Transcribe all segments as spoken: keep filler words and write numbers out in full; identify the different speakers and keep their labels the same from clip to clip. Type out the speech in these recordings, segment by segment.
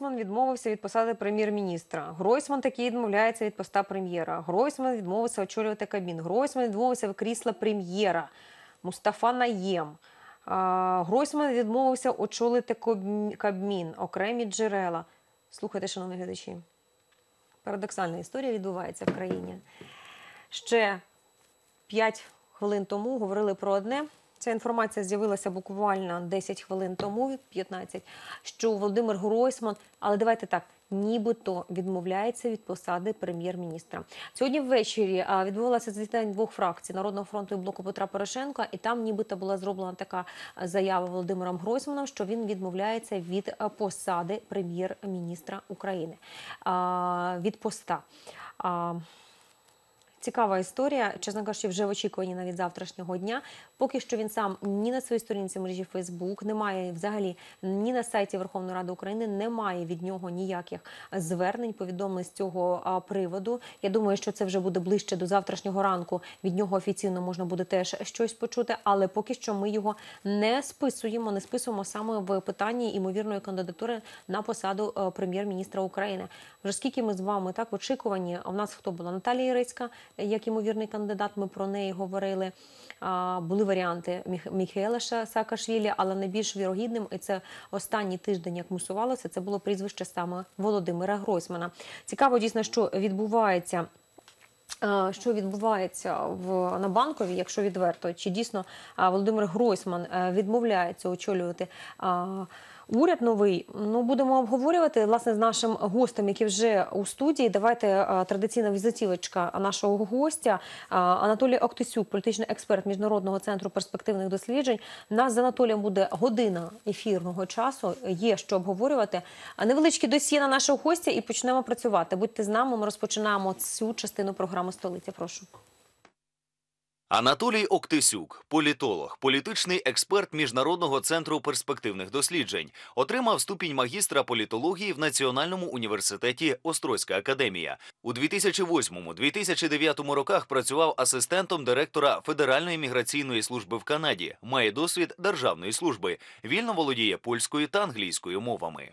Speaker 1: Гройсман відмовився від посади прем'єр-міністра. Гройсман таки відмовляється від поста прем'єра. Гройсман відмовився очолювати Кабмін. Гройсман відмовився від крісла прем'єра. Мустафа Найєм. Гройсман відмовився очолити Кабмін. Окремі джерела. Слухайте, шановні глядачі. Парадоксальна історія відбувається в країні. Ще п'ять хвилин тому говорили про одне. Ця інформація з'явилася буквально десять хвилин тому, п'ятнадцять, що Володимир Гройсман, але давайте так, нібито відмовляється від посади прем'єр-міністра. Сьогодні ввечері відбувалося засідання двох фракцій – Народного фронту і Блоку Петра Порошенка, і там нібито була зроблена така заява Володимиром Гройсманом, що він відмовляється від посади прем'єр-міністра України. Від поста. Цікава історія, чесно кажучи, вже в очікуванні навіть завтрашнього дня. Поки що він сам ні на своїй сторінці мережі Фейсбук, немає взагалі ні на сайті Верховної Ради України, немає від нього ніяких звернень, повідомлень з цього приводу. Я думаю, що це вже буде ближче до завтрашнього ранку. Від нього офіційно можна буде теж щось почути, але поки що ми його не списуємо, не списуємо саме в питанні імовірної кандидатури на посаду прем'єр-міністра України. Вже скільки ми з вами так в очікуванні, у нас хто була? Наталія Ярицька, як імовірний кандидат, ми про неї говорили. Були варіанти Міхеїла Саакашвілі, але найбільш вірогідним, і це останній тиждень, як мусувалося, це було прізвище саме Володимира Гройсмана. Цікаво дійсно, що відбувається. Що відбувається в, на Банковій, якщо відверто, чи дійсно Володимир Гройсман відмовляється очолювати а, уряд новий, ну, будемо обговорювати, власне, з нашим гостем, який вже у студії. Давайте а, традиційна візитівочка нашого гостя. А, Анатолій Октисюк, політичний експерт Міжнародного центру перспективних досліджень. У нас з Анатолієм буде година ефірного часу, є що обговорювати. Невеличкі досьє на нашого гостя і почнемо працювати. Будьте з нами, ми розпочинаємо цю частину програми «Столиця». Прошу.
Speaker 2: Анатолій Октисюк, політолог, політичний експерт Міжнародного центру перспективних досліджень, отримав ступінь магістра політології в Національному університеті Острозька академія. У дві тисячі восьмому - дві тисячі дев'ятому роках працював асистентом директора Федеральної міграційної служби в Канаді, має досвід державної служби, вільно володіє польською та англійською мовами.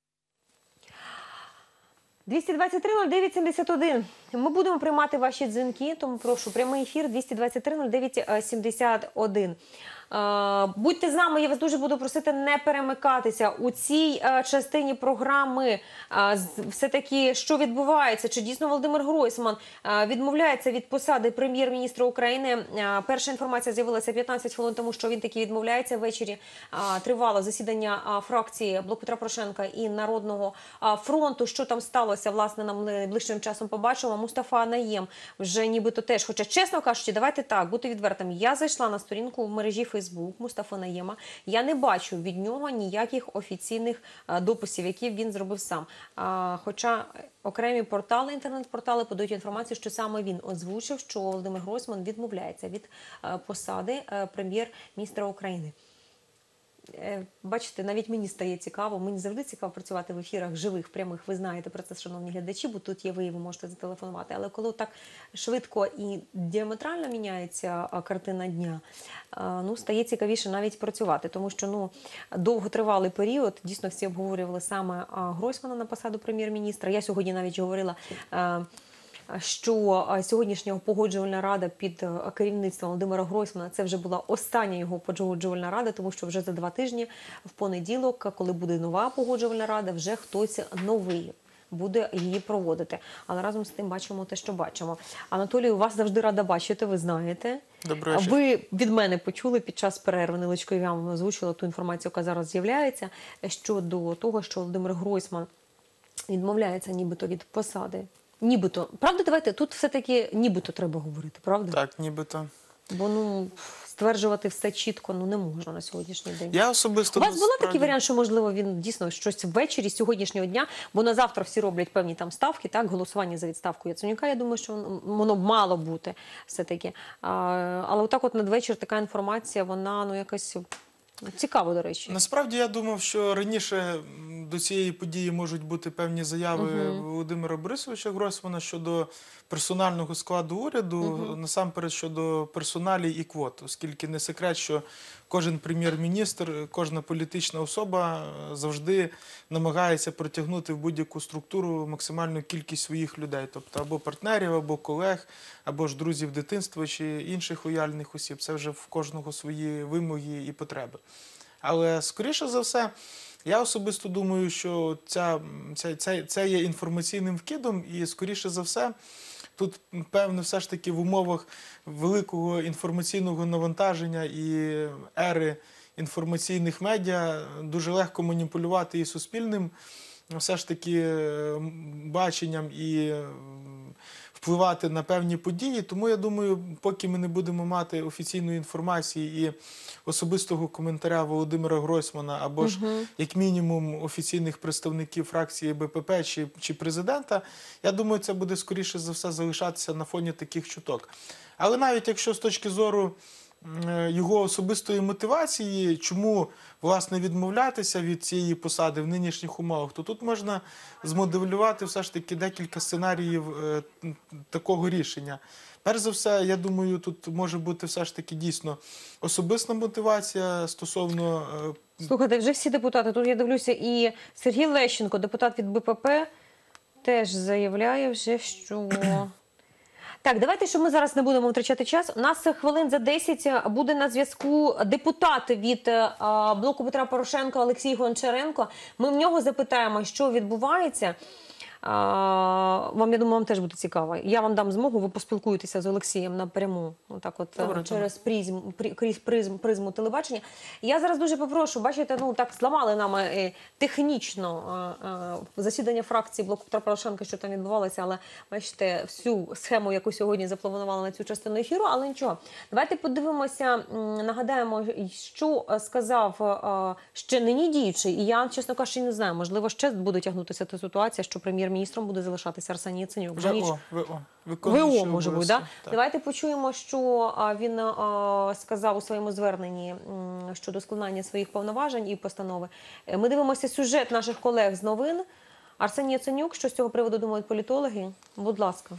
Speaker 1: двісті двадцять три нуль дев'ять сімдесят один. Ми будемо приймати ваші дзвінки, тому прошу, прямий ефір двісті двадцять три нуль дев'ять сімдесят один. Будьте з нами, я вас дуже буду просити не перемикатися. У цій частині програми все-таки що відбувається? Чи дійсно Володимир Гройсман відмовляється від посади прем'єр-міністра України? Перша інформація з'явилася п'ятнадцять хвилин тому, що він таки відмовляється. Ввечері тривало засідання фракції Блок Петра Порошенка і Народного фронту. Що там сталося, власне, нам найближчим часом побачимо. Мустафа Найєм вже нібито теж, хоча, чесно кажучи, давайте так, бути відвертим. Я зайшла на сторінку в мережі Фейсбук Мустафи Найєма. Я не бачу від нього ніяких офіційних дописів, які він зробив сам. Хоча окремі портали, інтернет-портали подають інформацію, що саме він озвучив, що Володимир Гройсман відмовляється від посади прем'єр-міністра України. Бачите, навіть мені стає цікаво, мені завжди цікаво працювати в ефірах живих, прямих, ви знаєте про це, шановні глядачі, бо тут є ви, і ви можете зателефонувати. Але коли так швидко і діаметрально міняється картина дня, ну, стає цікавіше навіть працювати, тому що, ну, довготривалий період, дійсно всі обговорювали саме Гройсмана на посаду прем'єр-міністра. Я сьогодні навіть говорила, що сьогоднішня погоджувальна рада під керівництвом Володимира Гройсмана, це вже була остання його погоджувальна рада, тому що вже за два тижні, в понеділок, коли буде нова погоджувальна рада, вже хтось новий буде її проводити. Але разом з тим бачимо те, що бачимо. Анатолій, у вас завжди рада бачити, ви знаєте.
Speaker 3: Добрий вечір.
Speaker 1: Ви від мене почули під час перерви невеличкої, я вам озвучила ту інформацію, яка зараз з'являється, щодо того, що Володимир Гройсман відмовляється нібито від посади. Нібито. Правда, давайте, тут все-таки нібито треба говорити, правда?
Speaker 3: Так, нібито.
Speaker 1: Бо, ну, стверджувати все чітко, ну, не можна на сьогоднішній день.
Speaker 3: Я особисто...
Speaker 1: У вас був
Speaker 3: справді...
Speaker 1: такий варіант, що, можливо, він дійсно щось ввечері сьогоднішнього дня, бо на завтра всі роблять певні там ставки, так, голосування за відставку Яценюка, я думаю, що воно мало бути все-таки. Але отак от надвечір така інформація, вона, ну, якось... Цікаво, до речі.
Speaker 3: Насправді я думав, що раніше м, до цієї події можуть бути певні заяви
Speaker 1: Мгм.
Speaker 3: Володимира Борисовича Гройсмана щодо персонального складу уряду,
Speaker 1: Мгм.
Speaker 3: насамперед щодо персоналій і квот, оскільки не секрет, що кожен прем'єр-міністр, кожна політична особа е, завжди намагається протягнути в будь-яку структуру максимальну кількість своїх людей, тобто або партнерів, або колег, або ж друзів дитинства чи інших лояльних осіб. Це вже в кожного свої вимоги і потреби. Але, скоріше за все, я особисто думаю, що ця, ця, ця, це є інформаційним вкидом, і, скоріше за все, тут, певно, все ж таки в умовах великого інформаційного навантаження і ери інформаційних медіа дуже легко маніпулювати і суспільним все ж таки е, баченням і е, впливати на певні події. Тому я думаю, поки ми не будемо мати офіційної інформації і особистого коментаря Володимира Гройсмана або ж як мінімум офіційних представників фракції Б П П чи, чи президента, я думаю, це буде скоріше за все залишатися на фоні таких чуток. Але навіть якщо з точки зору е, його особистої мотивації, чому, власне, відмовлятися від цієї посади в нинішніх умовах, то тут можна змоделювати все ж таки декілька сценаріїв е, такого рішення. Перш за все, я думаю, тут може бути все ж таки дійсно особиста мотивація стосовно е,
Speaker 1: Слухайте, вже всі депутати, тут я дивлюся, і Сергій Лещенко, депутат від Б П П, теж заявляє вже, що... Так, давайте, щоб ми зараз не будемо втрачати час. У нас хвилин за десять буде на зв'язку депутат від е, блоку Петра Порошенка Олексій Гончаренко. Ми в нього запитаємо, що відбувається. А, вам, я думаю, вам теж буде цікаво. Я вам дам змогу, ви поспілкуєтеся з Олексієм напряму, отак от,
Speaker 3: Добре,
Speaker 1: через призм, при- крізь призм, призму телебачення. Я зараз дуже попрошу, бачите, ну так зламали нам е, технічно е, е, засідання фракції блоку Петра Порошенка, що там відбувалося, але бачите, всю схему, яку сьогодні запланували на цю частину ефіру, але нічого. Давайте подивимося, м, нагадаємо, що е, сказав е, ще нині діючий, і я, чесно кажучи, не знаю, можливо, ще буде тягнутися та ситуація, що прем'єр міністром буде залишатися Арсеній Яценюк.
Speaker 3: вже
Speaker 1: Ніч-
Speaker 3: О, В О,
Speaker 1: В
Speaker 3: виконуючий
Speaker 1: О, може бути,
Speaker 3: обов'язки.
Speaker 1: да? Давайте почуємо, що а, він а, сказав у своєму зверненні м, щодо складання своїх повноважень і постанови. Е, Ми дивимося сюжет наших колег з новин. Арсеній Яценюк, що з цього приводу думають політологи? Будь ласка.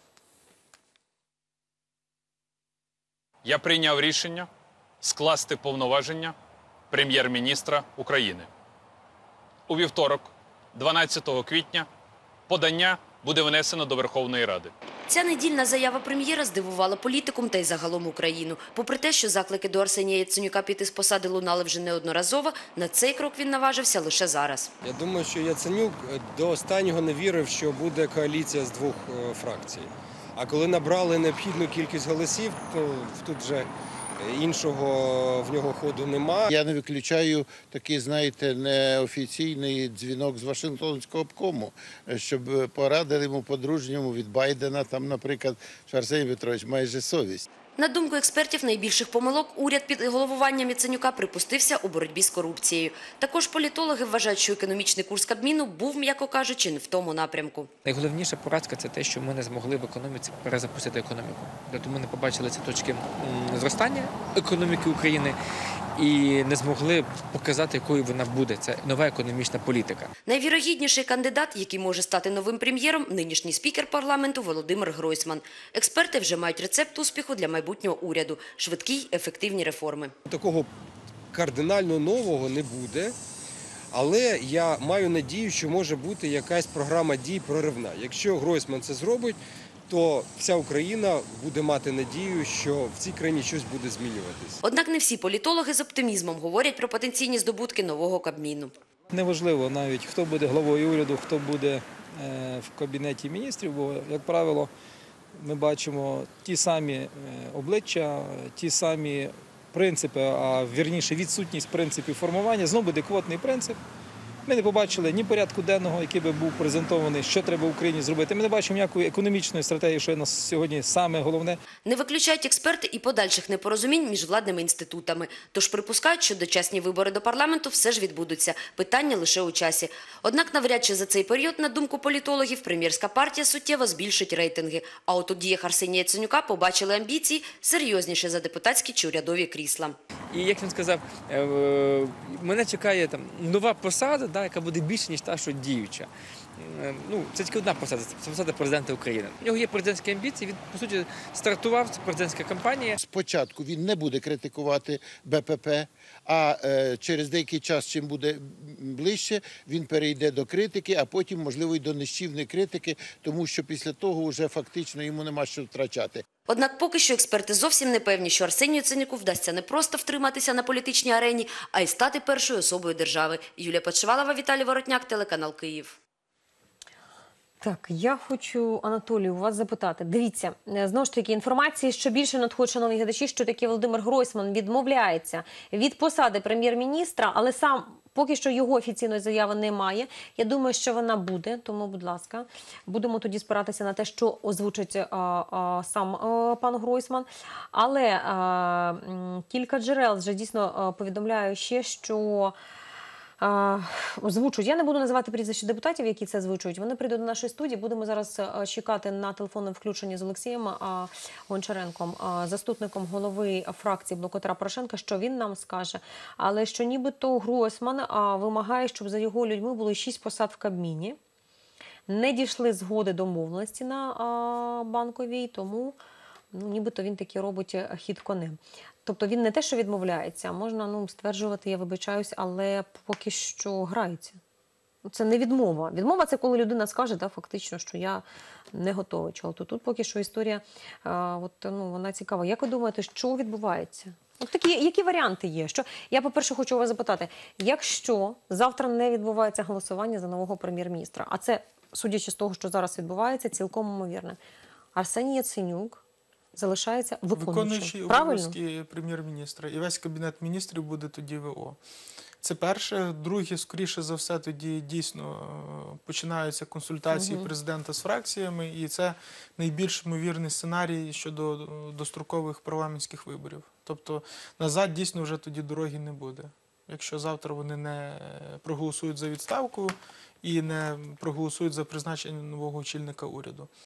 Speaker 4: Я прийняв рішення скласти повноваження прем'єр-міністра України. У вівторок, дванадцятого квітня, подання буде внесено до Верховної Ради.
Speaker 5: Ця недільна заява прем'єра здивувала політикум та й загалом Україну. Попри те, що заклики до Арсенія Яценюка піти з посади лунали вже неодноразово, на цей крок він наважився лише зараз.
Speaker 6: Я думаю, що Яценюк до останнього не вірив, що буде коаліція з двох е, фракцій. А коли набрали необхідну кількість голосів, то тут вже іншого в нього ходу нема.
Speaker 7: Я не виключаю такий, знаєте, неофіційний дзвінок з Вашингтонського обкому, щоб порадили йому по-дружньому від Байдена, там, наприклад, що Арсеній Петрович має же совість.
Speaker 5: На думку експертів, найбільших помилок уряд під головуванням Яценюка припустився у боротьбі з корупцією. Також політологи вважають, що економічний курс Кабміну був, м'яко кажучи, не в тому напрямку.
Speaker 8: Найголовніша поразка – це те, що ми не змогли в економіці перезапустити економіку. Тобто ми не побачили ці точки м, зростання економіки України і не змогли показати, якою вона буде. Це нова економічна політика.
Speaker 5: Найвірогідніший кандидат, який може стати новим прем'єром – нинішній спікер парламенту Володимир Гройсман. Експерти вже мають рецепт успіху для майбутнього уряду – швидкі, ефективні реформи.
Speaker 6: Такого кардинально нового не буде, але я маю надію, що може бути якась програма дій проривна. Якщо Гройсман це зробить, то вся Україна буде мати надію, що в цій країні щось буде змінюватись.
Speaker 5: Однак не всі політологи з оптимізмом говорять про потенційні здобутки нового Кабміну.
Speaker 9: Неважливо навіть, хто буде главою уряду, хто буде в Кабінеті міністрів, бо, як правило, ми бачимо ті самі обличчя, ті самі принципи, а вірніше відсутність принципів формування. Знову буде квотний принцип. Ми не побачили ні порядку денного, який би був презентований, що треба Україні зробити. Ми не бачимо ніякої економічної стратегії, що є на сьогодні саме головне.
Speaker 5: Не виключають експерти і подальших непорозумінь між владними інститутами. Тож припускають, що дочасні вибори до парламенту все ж відбудуться. Питання лише у часі. Однак навряд чи за цей період, на думку політологів, прем'єрська партія суттєво збільшить рейтинги. А от у діях Арсенія Яценюка побачили амбіції серйозніші за депутатські чи урядові крісла.
Speaker 8: І як він сказав, е, мене чекає там нова посада, да, яка буде більше, ніж та, що діюча. Е, Ну, це тільки одна посада, це посада президента України. У нього є президентські амбіції, він, по суті, стартував, це президентська кампанія.
Speaker 7: Спочатку він не буде критикувати Б П П, а е, через деякий час, чим буде ближче, він перейде до критики, а потім, можливо, й до нищівної критики, тому що після того вже фактично йому нема що втрачати.
Speaker 5: Однак поки що експерти зовсім не певні, що Арсенію Яценюку вдасться не просто втриматися на політичній арені, а й стати першою особою держави. Юлія Подшивалова, Віталій Воротняк, телеканал Київ.
Speaker 1: Так, я хочу, Анатолію, у вас запитати. Дивіться, е, знову ж таки, інформації, що більше надходить, шановні глядачі, що таки Володимир Гройсман відмовляється від посади прем'єр-міністра, але сам поки що його офіційної заяви немає. Я думаю, що вона буде, тому, будь ласка, будемо тоді спиратися на те, що озвучить а, а, сам а, пан Гройсман. Але а, м, кілька джерел вже дійсно а, повідомляють ще, що А, озвучують. Я не буду називати прізвища депутатів, які це озвучують. Вони прийдуть до нашої студії. Будемо зараз а, чекати на телефонне включення з Олексієм а, Гончаренком, а, заступником голови фракції «Блоку Петра Порошенка», що він нам скаже. Але що нібито Гройсман а, вимагає, щоб за його людьми було шість посад в Кабміні. Не дійшли згоди домовленості на а, Банковій, тому ну, нібито він таки робить хід конем. Тобто він не те, що відмовляється, можна ну, стверджувати, я вибачаюсь, але поки що грається. Це не відмова. Відмова – це коли людина скаже, да, фактично, що я не готовий. То тут поки що історія, а, от, ну, вона цікава. Як ви думаєте, що відбувається? От такі, які варіанти є? Що, я, по-перше, хочу вас запитати, якщо завтра не відбувається голосування за нового прем'єр-міністра, а це, судячи з того, що зараз відбувається, цілком ймовірне, Арсеній Яценюк залишається виконуючим.
Speaker 3: Виконуючий
Speaker 1: Правильно?
Speaker 3: обов'язки прем'єр-міністра. І весь Кабінет міністрів буде тоді В О. Це перше. Друге, скоріше за все, тоді дійсно е, починаються консультації
Speaker 1: Мгм.
Speaker 3: президента з фракціями, і це найбільш ймовірний сценарій щодо е, дострокових парламентських виборів. Тобто назад дійсно вже тоді дороги не буде. Якщо завтра вони не проголосують за відставку і не проголосують за призначення нового очільника уряду.